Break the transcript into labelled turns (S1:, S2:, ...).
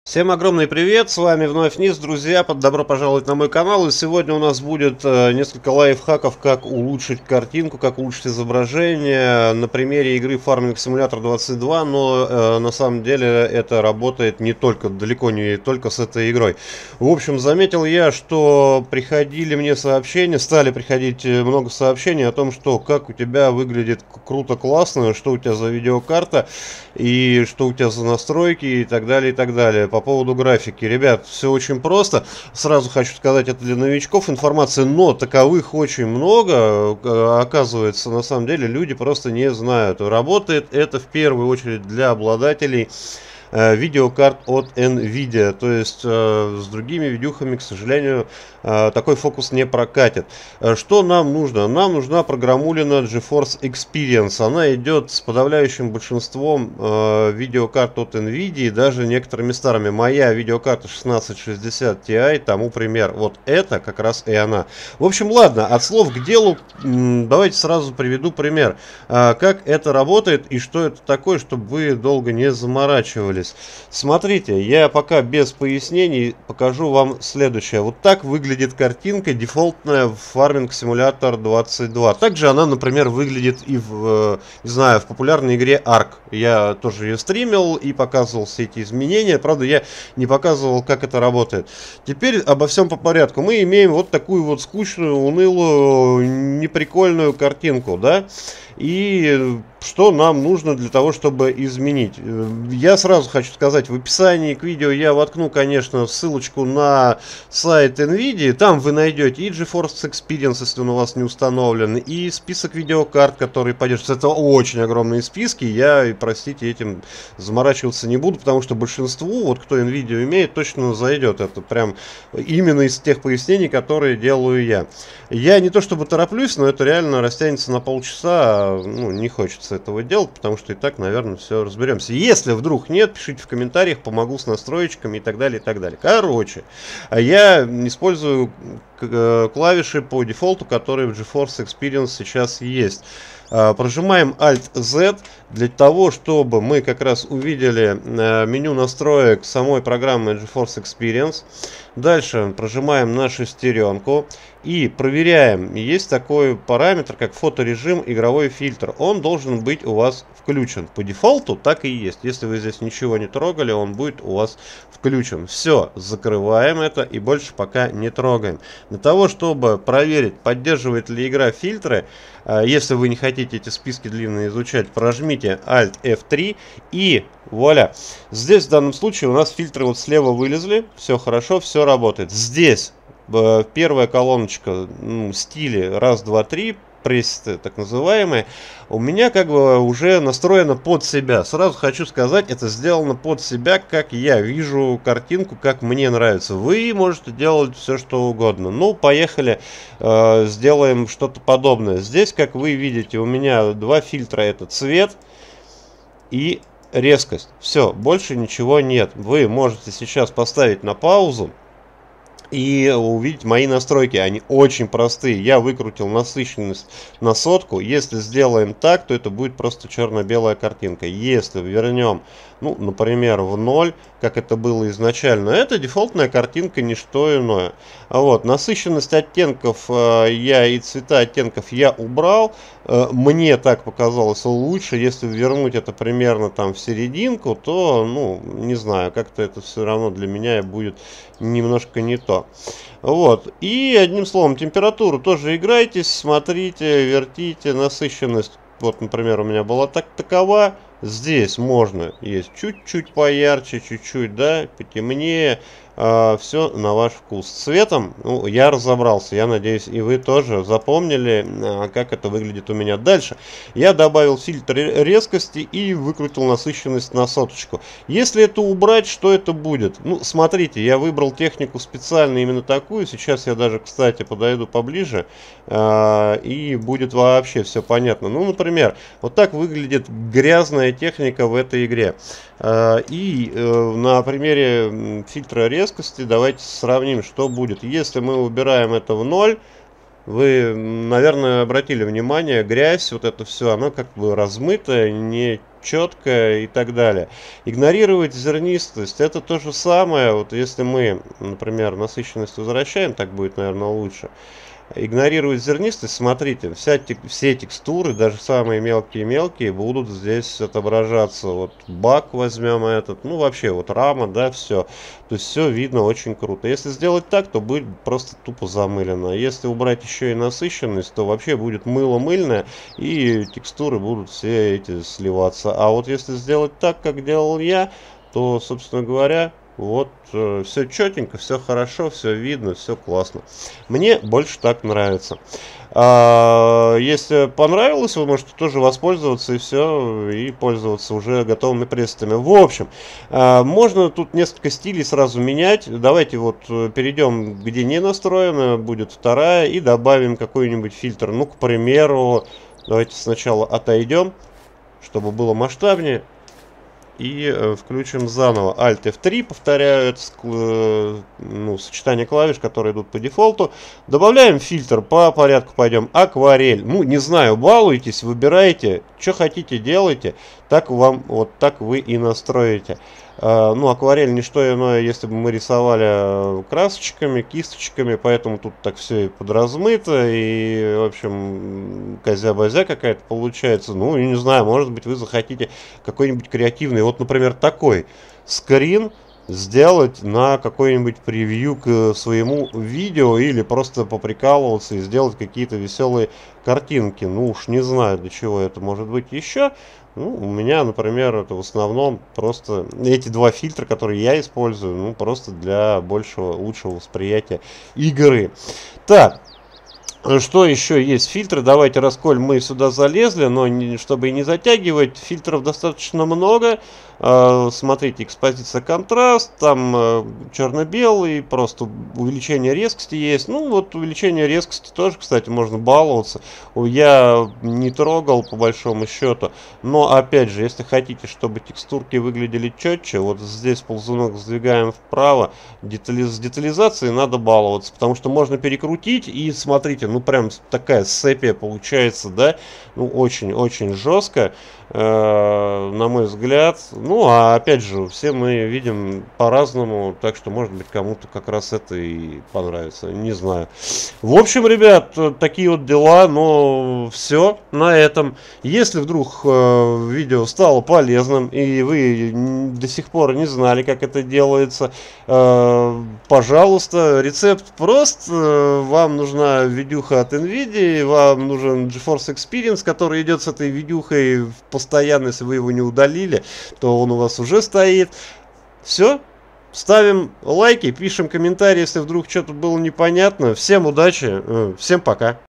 S1: Всем огромный привет, с вами вновь Низ, друзья, добро пожаловать на мой канал, и сегодня у нас будет несколько лайфхаков, как улучшить картинку, как улучшить изображение на примере игры Farming Simulator 22, но на самом деле это работает не только, далеко не только с этой игрой. В общем, заметил я, что приходили мне сообщения, стали приходить много сообщений о том, что как у тебя выглядит круто, классно, что у тебя за видеокарта, и что у тебя за настройки, и так далее, и так далее. По поводу графики, ребят, все очень просто. Сразу хочу сказать, это для новичков информация, но таковых очень много. Оказывается, на самом деле люди просто не знают. Работает это в первую очередь для обладателей видеокарт от NVIDIA. То есть с другими видюхами, к сожалению, такой фокус не прокатит. Что нам нужно? Нам нужна программулина GeForce Experience. Она идет с подавляющим большинством видеокарт от NVIDIA, даже некоторыми старыми. Моя видеокарта 1660 Ti, тому пример. Вот это как раз и она. В общем, ладно, от слов к делу. Давайте сразу приведу пример. Как это работает и что это такое, чтобы вы долго не заморачивались. Смотрите, я пока без пояснений покажу вам следующее. Вот так выглядит картинка дефолтная в Farming Simulator 22. Также она, например, выглядит и в, не знаю, в популярной игре Ark. Я тоже ее стримил и показывал все эти изменения. Правда, я не показывал, как это работает. Теперь обо всем по порядку. Мы имеем вот такую вот скучную, унылую, неприкольную картинку, да? И что нам нужно для того, чтобы изменить? Я сразу хочу сказать, в описании к видео я воткну, конечно, ссылочку на сайт NVIDIA. Там вы найдете и GeForce Experience, если он у вас не установлен, и список видеокарт, которые поддерживаются. Это очень огромные списки. Я, простите, этим заморачиваться не буду, потому что большинству, вот кто NVIDIA имеет, точно зайдет. Это прям именно из тех пояснений, которые делаю я. Я не то чтобы тороплюсь, но это реально растянется на полчаса. Ну, не хочется этого делать, потому что и так, наверное, все разберемся. Если вдруг нет, пишите в комментариях, помогу с настроечками и так далее, и так далее. Короче, я использую клавиши по дефолту, которые в GeForce Experience сейчас есть. Прожимаем Alt-Z для того, чтобы мы как раз увидели меню настроек самой программы GeForce Experience. Дальше прожимаем на шестеренку и проверяем. Есть такой параметр, как фоторежим, игровой фильтр. Он должен быть у вас включен. По дефолту так и есть. Если вы здесь ничего не трогали, он будет у вас включен. Все, закрываем это и больше пока не трогаем. Для того, чтобы проверить, поддерживает ли игра фильтры, если вы не хотите эти списки длинные изучать, прожмите Alt F3 и вуаля. Здесь в данном случае у нас фильтры вот слева вылезли. Все хорошо, все работает. Здесь первая колоночка стили 1, 2, 3. Пресеты, так называемые, у меня как бы уже настроено под себя. Сразу хочу сказать, это сделано под себя, как я вижу картинку, как мне нравится. Вы можете делать все, что угодно. Ну, поехали, сделаем что-то подобное. Здесь, как вы видите, у меня два фильтра. Это цвет и резкость. Все, больше ничего нет. Вы можете сейчас поставить на паузу и увидеть мои настройки. Они очень простые. Я выкрутил насыщенность на 100. Если сделаем так, то это будет просто черно-белая картинка. Если вернем, ну, например, в 0, как это было изначально, это дефолтная картинка, не что иное. Вот. Насыщенность оттенков и цвета оттенков я убрал. Мне так показалось лучше. Если вернуть это примерно там в серединку, то, ну, не знаю, как-то это все равно для меня будет немножко не то. Вот. И одним словом, температуру тоже играйтесь, смотрите, вертите, насыщенность. Вот, например, у меня была такова. Здесь можно есть чуть-чуть поярче, чуть-чуть, да, потемнее. Все на ваш вкус. С цветом, ну, я разобрался. Я надеюсь, и вы тоже запомнили, как это выглядит у меня. Дальше я добавил фильтр резкости и выкрутил насыщенность на 100. Если это убрать, что это будет? Ну, смотрите, я выбрал технику специально именно такую. Сейчас я даже, кстати, подойду поближе, и будет вообще все понятно. Ну, например, вот так выглядит грязная техника в этой игре. И на примере фильтра резкости давайте сравним, что будет. Если мы убираем это в 0, вы, наверное, обратили внимание, грязь, вот это все, оно как бы размытое, не четко и так далее. Игнорировать зернистость — это то же самое. Вот если мы, например, насыщенность возвращаем, так будет, наверное, лучше. Игнорировать зернистость, смотрите, все текстуры, даже самые мелкие-мелкие, будут здесь отображаться. Вот бак возьмем этот, ну вообще вот рама, да, все. То есть все видно очень круто. Если сделать так, то будет просто тупо замылено. Если убрать еще и насыщенность, то вообще будет мыло мыльное, и текстуры будут все эти сливаться. А вот если сделать так, как делал я, то, собственно говоря, вот все четенько, все хорошо, все видно, все классно. Мне больше так нравится. Если понравилось, вы можете тоже воспользоваться и все, и пользоваться уже готовыми пресетами. В общем, можно тут несколько стилей сразу менять. Давайте вот перейдем, где не настроено, будет вторая, и добавим какой-нибудь фильтр. Ну, к примеру, давайте сначала отойдем, чтобы было масштабнее. И включим заново Alt F3, повторяю, это сочетание клавиш, которые идут по дефолту. Добавляем фильтр, по порядку пойдем. Акварель. Ну, не знаю, балуйтесь, выбирайте, что хотите, делайте. Так вам, вот так вы и настроите. Ну, акварель не что иное, если бы мы рисовали красочками, кисточками, поэтому тут так все и подразмыто, и, в общем, козя-базя какая-то получается. Ну, не знаю, может быть, вы захотите какой-нибудь креативный, вот, например, такой скрин сделать на какой-нибудь превью к своему видео, или просто поприкалываться и сделать какие-то веселые картинки. Ну, уж не знаю, для чего это может быть еще. Ну, у меня, например, это в основном просто эти два фильтра, которые я использую, ну, просто для большего, лучшего восприятия игры. Так, что еще есть фильтры? Давайте, расколь мы сюда залезли, но чтобы не затягивать, фильтров достаточно много. Смотрите, экспозиция, контраст, там черно-белый, просто увеличение резкости есть. Ну, вот увеличение резкости тоже, кстати, можно баловаться. Я не трогал, по большому счету. Но, опять же, если хотите, чтобы текстурки выглядели четче, вот здесь ползунок сдвигаем вправо. С детализацией надо баловаться, потому что можно перекрутить, и, смотрите, ну, прям такая сепия получается, да? Ну, очень-очень жестко, на мой взгляд. Ну, а опять же, все мы видим по-разному, так что, может быть, кому-то как раз это и понравится, не знаю. В общем, ребят, такие вот дела, но все на этом. Если вдруг видео стало полезным, и вы до сих пор не знали, как это делается, пожалуйста, рецепт прост. Вам нужна видюха от NVIDIA, вам нужен GeForce Experience, который идет с этой видюхой постоянно. Если вы его не удалили, то он у вас уже стоит. Все. Ставим лайки, пишем комментарии, если вдруг что-то было непонятно. Всем удачи, всем пока.